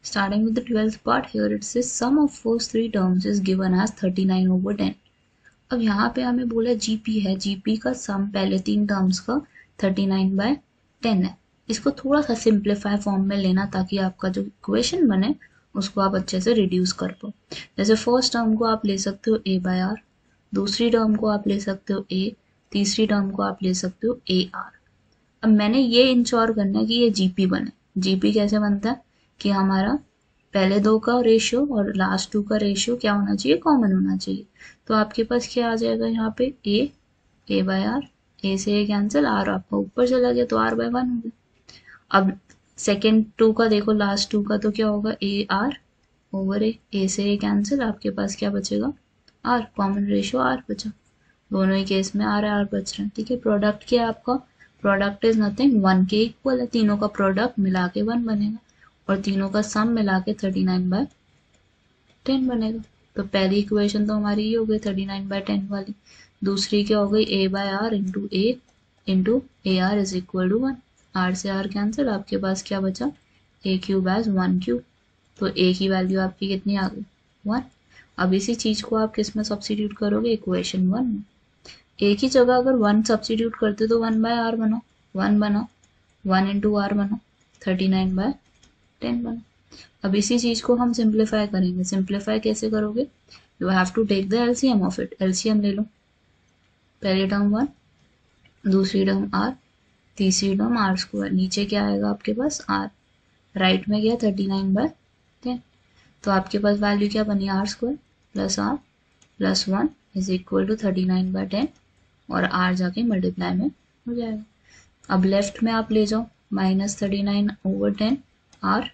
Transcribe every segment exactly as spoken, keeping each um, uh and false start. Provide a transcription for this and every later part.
Starting with the twelfth part, here it says sum of first three terms is given as thirty-nine over ten. अब यहाँ पे हमें बोला GP है, GP का सम पहले तीन टर्म्स का thirty-nine by ten है. इसको थोड़ा सा सिंप्लीफाई फॉर्म में लेना ताकि आपका जो इक्वेशन बने उसको आप अच्छे से रिड्यूस कर पाओ. जैसे फर्स्ट टर्म को आप ले सकते हो a बाय आर, दूसरी टर्म को आप ले सकते हो a, तीसरी टर्म को आप ले सकते हो ए आर. अब मैंने ये इंश्योर करना है कि ये जीपी बने. जीपी कैसे बनता है कि हमारा पहले दो का रेशियो और लास्ट टू का रेशियो क्या होना चाहिए, कॉमन होना चाहिए. तो आपके पास क्या आ जाएगा यहाँ पे a, a by R, a से a कैंसिल, r आपका ऊपर चला गया तो r बाय वन हो गया. अब सेकेंड टू का देखो, लास्ट टू का तो क्या होगा a r over a, a से a कैंसिल, आपके पास क्या बचेगा r, कॉमन रेशियो r बचा. दोनों ही केस में r r बच रहे हैं. ठीक है, प्रोडक्ट क्या है आपका, प्रोडक्ट इज नथिंग, वन के इक्वल है. तीनों का प्रोडक्ट मिला के वन बनेगा और तीनों का सम मिला के thirty-nine by ten बनेगा. तो पहली इक्वेशन तो हमारी ये हो गई thirty-nine by ten वाली. दूसरी क्या हो गई, a by R into A into A R is equal to one. R से आर कैंसिल, आपके पास क्या बचा, a cube as one cube. तो a की वैल्यू आपकी कितनी आ गई, वन. अब इसी चीज को आप किस में सब्स्टिट्यूट करोगे, इक्वेशन वन में. a की जगह अगर वन सब्स्टिट्यूट करते तो वन बाय आर बना, वन बना, वन इंटू आर बना, thirty-nine by ten बना. अब इसी चीज को हम सिंप्लीफाई करेंगे. सिंप्लीफाई कैसे करोगे, you have to take the LCM of it. LCM ले लो, पहली टर्म वन, दूसरी टर्म आर, तीसरी टर्म आर स्क्वायर. नीचे क्या आएगा आपके पास आर, राइट में गया thirty-nine by ten. तो आपके पास वैल्यू क्या बनी, R square plus R plus one is equal to thirty-nine by ten और आर जाके मल्टीप्लाई में हो जाएगा. अब लेफ्ट में आप ले जाओ, minus thirty nine over ten R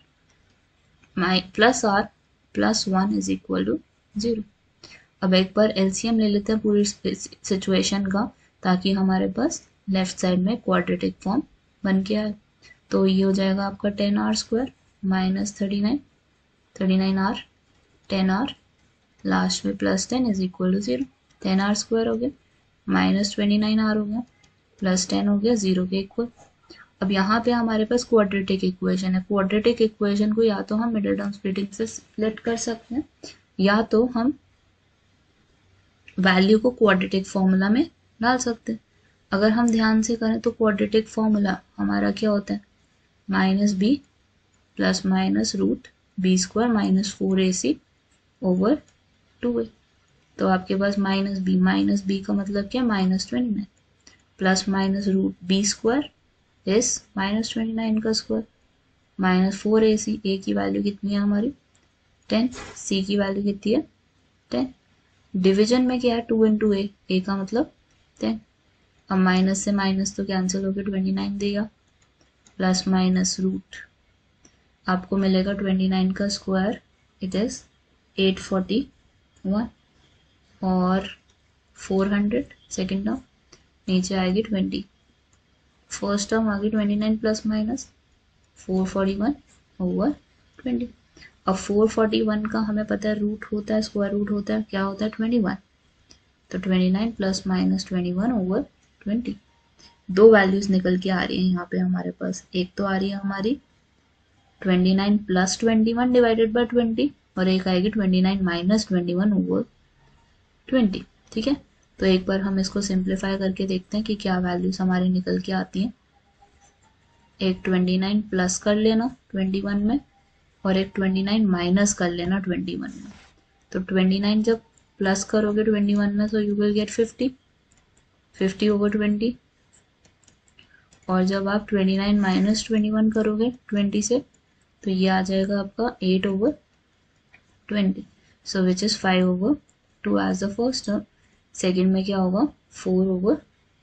plus R plus one is equal to zero. अब एक बार एलसीएम ले लेते हैं पूरी सिचुएशन का ताकि हमारे पास लेफ्ट साइड में क्वाड्रेटिक फॉर्म बन के आए. तो ये हो जाएगा आपका ten R square minus thirty nine, thirty nine R, ten R, last में plus ten is equal to zero. Ten R square हो गया माइनस ट्वेंटी नाइन आर हो गया प्लस टेन हो गया जीरो के इक्वल. अब यहाँ पे हमारे पास क्वाड्रेटिक इक्वेशन है. क्वाड्रेटिक इक्वेशन को या तो हम मिडिल टर्म स्प्लिटिंग से स्प्लिट कर सकते हैं या तो हम वैल्यू को क्वाड्रेटिक फॉर्मूला में डाल सकते हैं. अगर हम ध्यान से करें तो क्वाड्रेटिक फॉर्मूला हमारा क्या होता है, minus B plus minus root B square minus four A C over two A. तो आपके पास माइनस बी, माइनस बी का मतलब क्या, minus twenty nine, plus minus root B square इस माइनस ट्वेंटी नाइन का square minus four A C. A की value कितनी है हमारी टेन, सी की वैल्यू कितनी है टेन. डिवीजन में क्या है, टू इंटू ए, ए का मतलब टेन. अब माइनस से माइनस तो कैंसिल होकर ट्वेंटी नाइन देगा, प्लस माइनस रूट आपको मिलेगा ट्वेंटी नाइन का square, it is eight forty one और फोर हंड्रेड सेकेंड टर्म, नीचे आएगी ट्वेंटी. फर्स्ट टर्म आ गई twenty nine plus minus four forty one over twenty. अब फोर फोर्टी वन का हमें पता है रूट होता है, स्क्वायर रूट होता है, क्या होता है ट्वेंटी वन. तो twenty nine plus minus twenty one over twenty. दो वैल्यूज निकल के आ रही हैं यहाँ पे हमारे पास. एक तो आ रही है हमारी twenty nine plus twenty one divided by twenty और एक आएगी twenty nine minus twenty one over twenty. ठीक है, तो एक बार हम इसको सिंप्लीफाई करके देखते हैं कि क्या वैल्यूज हमारी निकल के आती हैं. एक ट्वेंटी नाइन प्लस कर लेना ट्वेंटी वन में और एक ट्वेंटी नाइन माइनस कर लेना ट्वेंटी वन में. तो ट्वेंटी नाइन जब प्लस करोगे ट्वेंटी वन में तो you will get fifty, fifty over twenty. और जब आप twenty nine minus twenty one करोगे ट्वेंटी से तो ये आ जाएगा आपका eight over twenty. So which is five over two as the first term. Second में क्या होगा, फोर ओवर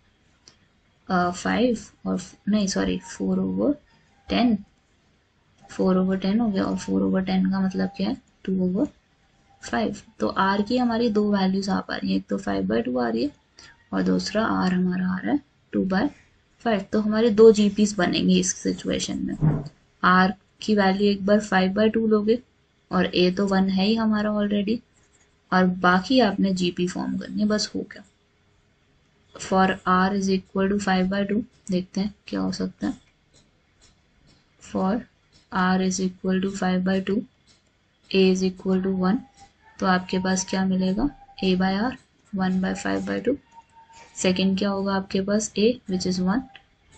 फाइव और नहीं sorry four over ten, four over ten हो गया और फोर ओवर टेन का मतलब क्या है, टू ओवर फाइव. तो आर की हमारी दो वैल्यूज आ पा रही है, एक तो फाइव बाय टू आ रही है और दूसरा आर हमारा आ रहा है टू बाय फाइव. तो हमारे दो जीपीस बनेंगे इस सिचुएशन में. आर की वैल्यू एक बार फाइव बाय टू लोगे और ए तो वन है ही हमारा ऑलरेडी और बाकी आपने जीपी फॉर्म करनी है, बस हो गया. For R is equal to five by two देखते हैं क्या हो सकता है. For R is equal to five by two, A is equal to one, तो आपके पास क्या मिलेगा, A by R, one by five by two. Second क्या होगा आपके पास, A which is one,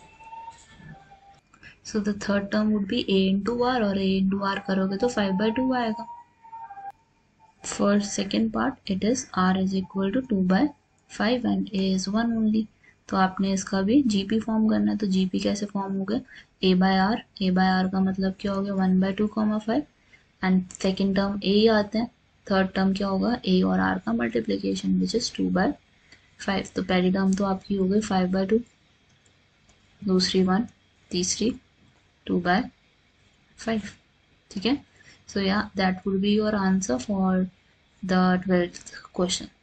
so the third term would be A into R, और ए इंटू आर करोगे तो फाइव बाई टू आएगा। For second part it is r is equal to two by five and a is one only। तो आपने इसका भी GP form करना है, तो जीपी कैसे फॉर्म हो गया, a by r, a by r का मतलब क्या हो गया, one by two comma five, and second term a ही आते हैं, थर्ड टर्म क्या होगा, a और r का multiplication which is two by five. तो पहली टर्म तो आपकी हो गई फाइव by टू, दूसरी वन, तीसरी टू by फाइव, ठीक है। So yeah, that would be your answer for the twelfth question.